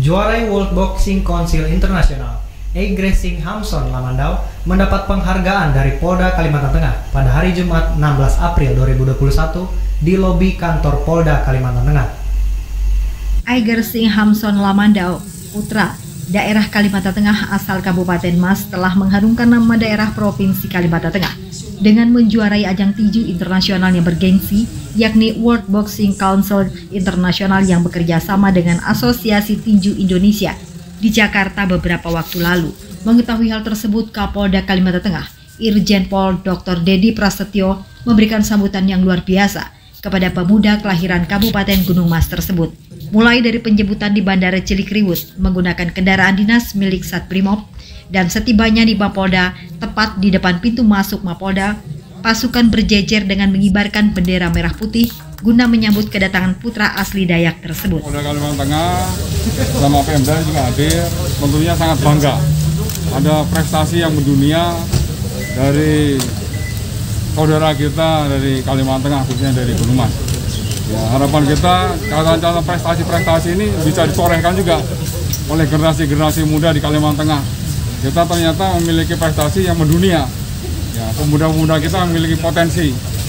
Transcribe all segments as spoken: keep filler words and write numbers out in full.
Juara World Boxing Council International, Eigressing Hamson Lamandau mendapat penghargaan dari Polda Kalimantan Tengah pada hari Jumat enam belas April dua ribu dua puluh satu di lobi kantor Polda Kalimantan Tengah. Eigressing Hamson Lamandau, putra daerah Kalimantan Tengah asal Kabupaten Mas, telah mengharumkan nama daerah Provinsi Kalimantan Tengah dengan menjuarai ajang tinju internasional yang bergengsi, yakni World Boxing Council International yang bekerja sama dengan Asosiasi Tinju Indonesia di Jakarta beberapa waktu lalu. Mengetahui hal tersebut, Kapolda Kalimantan Tengah, Irjen Pol Doktor Dedi Prasetyo, memberikan sambutan yang luar biasa kepada pemuda kelahiran Kabupaten Gunung Mas tersebut. Mulai dari penjemputan di Bandara Cilikriwut menggunakan kendaraan dinas milik Satbrimob, dan setibanya di Mapolda, tepat di depan pintu masuk Mapolda, pasukan berjejer dengan mengibarkan bendera merah putih guna menyambut kedatangan putra asli Dayak tersebut. Polda Kalimantan Tengah sama Pemda juga hadir, tentunya sangat bangga. Ada prestasi yang mendunia dari saudara kita dari Kalimantan Tengah, khususnya dari Gunung Mas. Ya, harapan kita kalau prestasi-prestasi ini bisa ditorehkan juga oleh generasi-generasi muda di Kalimantan Tengah. Kita ternyata memiliki prestasi yang mendunia. Ya, pemuda-pemuda kita memiliki potensi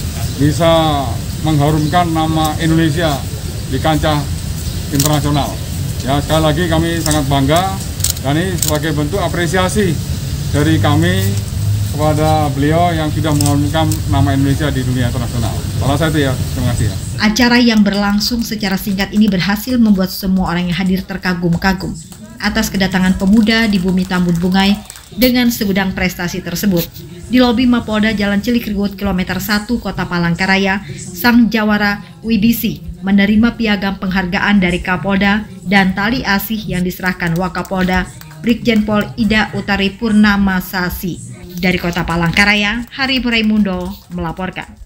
bisa mengharumkan nama Indonesia di kancah internasional. Ya, sekali lagi kami sangat bangga, dan ini sebagai bentuk apresiasi dari kami kepada beliau yang sudah mengharumkan nama Indonesia di dunia internasional. Salah satu ya, terima kasih ya. Acara yang berlangsung secara singkat ini berhasil membuat semua orang yang hadir terkagum-kagum atas kedatangan pemuda di bumi Tambun Bungai dengan segudang prestasi tersebut. Di lobi Mapolda Jalan Cilikriwut kilometer satu Kota Palangkaraya, sang jawara Widisi menerima piagam penghargaan dari Kapolda dan tali asih yang diserahkan Wakapolda Brigjen Pol Ida Utari Purnamasasi. Dari Kota Palangkaraya, Hari Raimundo melaporkan.